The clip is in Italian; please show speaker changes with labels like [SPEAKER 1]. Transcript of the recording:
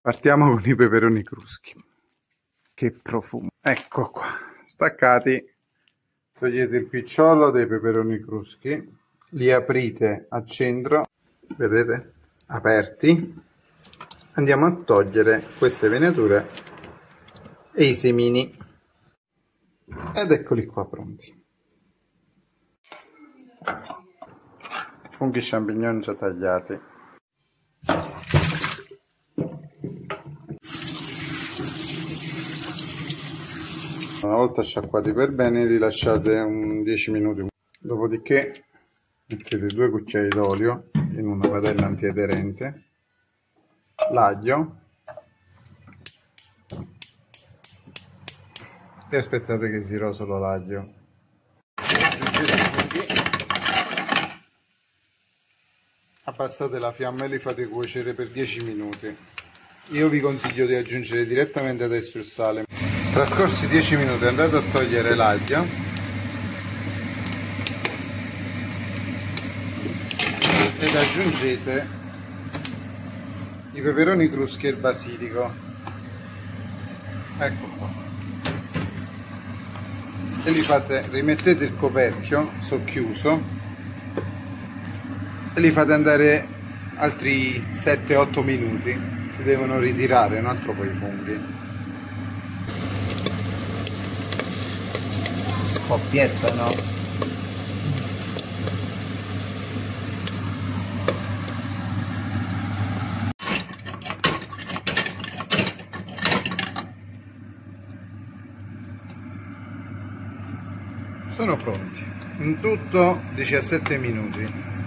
[SPEAKER 1] Partiamo con i peperoni cruschi. Che profumo. Ecco qua, staccati. Togliete il picciolo dei peperoni cruschi, li aprite a centro, vedete? Aperti. Andiamo a togliere queste venature e i semini. Ed eccoli qua pronti. Funghi champignon già tagliati. Una volta sciacquati per bene li lasciate un 10 minuti. Dopodiché mettete 2 cucchiai d'olio in una padella antiaderente, l'aglio e aspettate che si rosolo l'aglio. Aggiungete i funghi, abbassate la fiamma e li fate cuocere per 10 minuti. Io vi consiglio di aggiungere direttamente adesso il sale. Trascorsi 10 minuti andate a togliere l'aglio ed aggiungete i peperoni cruschi e il basilico. Ecco qua. E li fate, rimettete il coperchio socchiuso e li fate andare altri 7-8 minuti. Si devono ritirare un altro po' i funghi.
[SPEAKER 2] Scoppiettano.
[SPEAKER 1] Sono pronti. In tutto 17 minuti.